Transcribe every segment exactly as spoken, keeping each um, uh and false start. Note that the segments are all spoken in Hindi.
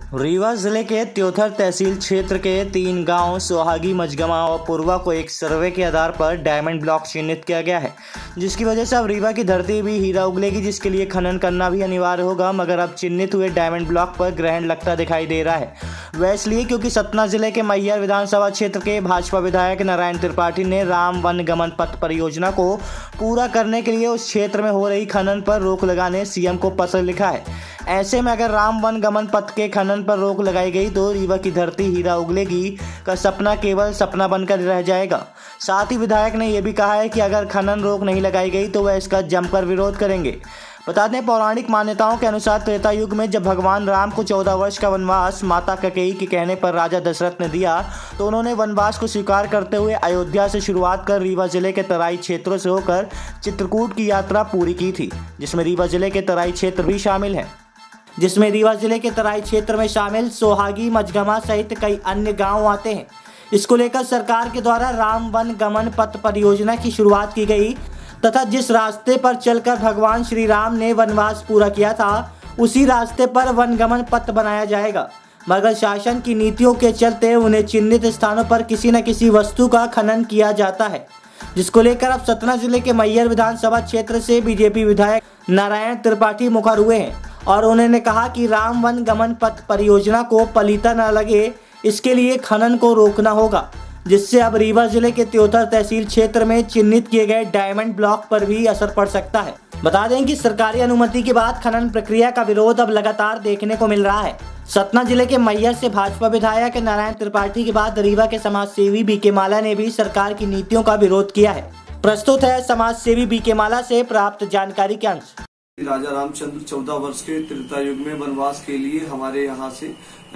रीवा जिले के त्योथर तहसील क्षेत्र के तीन गांव सोहागी, मझगमा और पूर्वा को एक सर्वे के आधार पर डायमंड ब्लॉक चिन्हित किया गया है, जिसकी वजह से अब रीवा की धरती भी हीरा उगलेगी, जिसके लिए खनन करना भी अनिवार्य होगा। मगर अब चिन्हित हुए डायमंड ब्लॉक पर ग्रहण लगता दिखाई दे रहा है। वह इसलिए क्योंकि सतना जिले के मैहर विधानसभा क्षेत्र के भाजपा विधायक नारायण त्रिपाठी ने राम वन गमन पथ परियोजना को पूरा करने के लिए उस क्षेत्र में हो रही खनन पर रोक लगाने सीएम को पत्र लिखा है। ऐसे में अगर राम वन गमन पथ के खनन पर रोक लगाई गई तो रीवा की धरती हीरा उगलेगी का सपना केवल सपना बनकर रह जाएगा। साथ ही विधायक ने यह भी कहा है कि अगर खनन रोक नहीं लगाई गई तो वह इसका जमकर विरोध करेंगे। बता दें, पौराणिक मान्यताओं के अनुसार त्रेता युग में जब भगवान राम को चौदह वर्ष का वनवास माता कैकेयी के कहने पर राजा दशरथ ने दिया, तो उन्होंने वनवास को स्वीकार करते हुए अयोध्या से शुरुआत कर रीवा जिले के तराई क्षेत्रों से होकर चित्रकूट की यात्रा पूरी की थी, जिसमें रीवा जिले के तराई क्षेत्र भी शामिल है जिसमें रीवा जिले के तराई क्षेत्र में शामिल सोहागी, मझगमा सहित कई अन्य गांव आते हैं। इसको लेकर सरकार के द्वारा राम वन गमन पथ परियोजना की शुरुआत की गई तथा जिस रास्ते पर चलकर भगवान श्री राम ने वनवास पूरा किया था, उसी रास्ते पर वन गमन पथ बनाया जाएगा। मगर शासन की नीतियों के चलते उन्हें चिन्हित स्थानों पर किसी न किसी वस्तु का खनन किया जाता है, जिसको लेकर अब सतना जिले के मैहर विधानसभा क्षेत्र से बीजेपी विधायक नारायण त्रिपाठी मुखर हुए हैं और उन्होंने कहा कि राम वन गमन पथ परियोजना को पलीता न लगे, इसके लिए खनन को रोकना होगा, जिससे अब रीवा जिले के त्योथर तहसील क्षेत्र में चिन्हित किए गए डायमंड ब्लॉक पर भी असर पड़ सकता है। बता दें कि सरकारी अनुमति के बाद खनन प्रक्रिया का विरोध अब लगातार देखने को मिल रहा है। सतना जिले के मैहर से भाजपा विधायक नारायण त्रिपाठी के बाद रीवा के समाज सेवी बीके माला ने भी सरकार की नीतियों का विरोध किया है। प्रस्तुत है समाज सेवी बीके माला से प्राप्त जानकारी के अंश। राजा रामचंद्र चौदह वर्ष के त्रेता युग में वनवास के लिए हमारे यहाँ से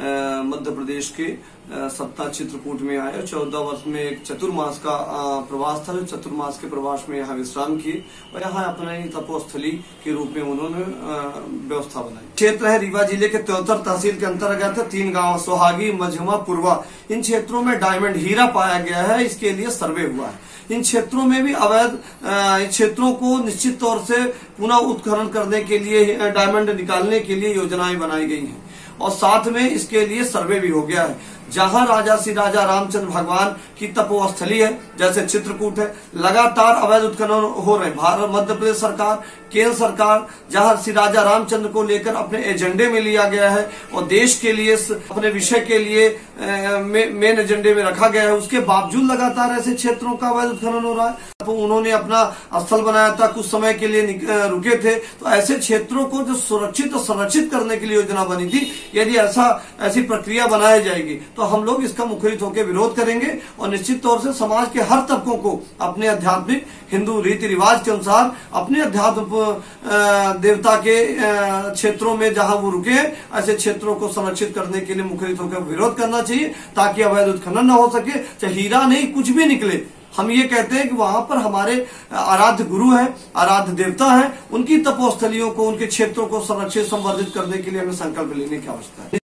मध्य प्रदेश के सतना चित्रकूट में आए। चौदह वर्ष में एक चतुर्मास का प्रवास था। चतुर्मास के प्रवास में यहाँ विश्राम किए और यहाँ अपने तपोस्थली के रूप में उन्होंने व्यवस्था बनाई। क्षेत्र है रीवा जिले के त्योथर तहसील के अंतर्गत तीन गांव सोहागी, मझगमा, पूर्वा, इन क्षेत्रों में डायमंड हीरा पाया गया है। इसके लिए सर्वे हुआ है। इन क्षेत्रों में भी अवैध क्षेत्रों को निश्चित तौर से पुनः उत्खनन करने के लिए, डायमंड निकालने के लिए योजनाएं बनाई गई हैं और साथ में इसके लिए सर्वे भी हो गया है। जहां राजा श्री राजा रामचंद्र भगवान की तपोस्थली है, जैसे चित्रकूट है, लगातार अवैध उत्खनन हो रहे हैं। भारत मध्य प्रदेश सरकार, केंद्र सरकार जहां श्री राजा रामचंद्र को लेकर अपने एजेंडे में लिया गया है और देश के लिए अपने विषय के लिए मेन एजेंडे में रखा गया है, उसके बावजूद लगातार ऐसे क्षेत्रों का अवैध उत्खनन हो रहा है। तो उन्होंने अपना स्थल बनाया था, कुछ समय के लिए रुके थे, तो ऐसे क्षेत्रों को जो सुरक्षित और संरक्षित करने के लिए योजना बनी थी, यदि ऐसा ऐसी प्रक्रिया बनाई जाएगी तो हम लोग इसका मुखरित होकर विरोध करेंगे और निश्चित तौर से समाज के हर तबकों को अपने आध्यात्मिक हिंदू रीति रिवाज के अनुसार अपने अध्यात्म देवता के क्षेत्रों में जहां वो रुके हैं, ऐसे क्षेत्रों को संरक्षित करने के लिए मुखरित होकर विरोध करना चाहिए, ताकि अवैध उत्खनन न हो सके। चाहे हीरा नहीं, कुछ भी निकले, हम ये कहते हैं कि वहां पर हमारे आराध्य गुरु हैं, आराध्य देवता हैं, उनकी तपोस्थलियों को, उनके क्षेत्रों को संरक्षित संवर्धित करने के लिए हमें संकल्प लेने की आवश्यकता है।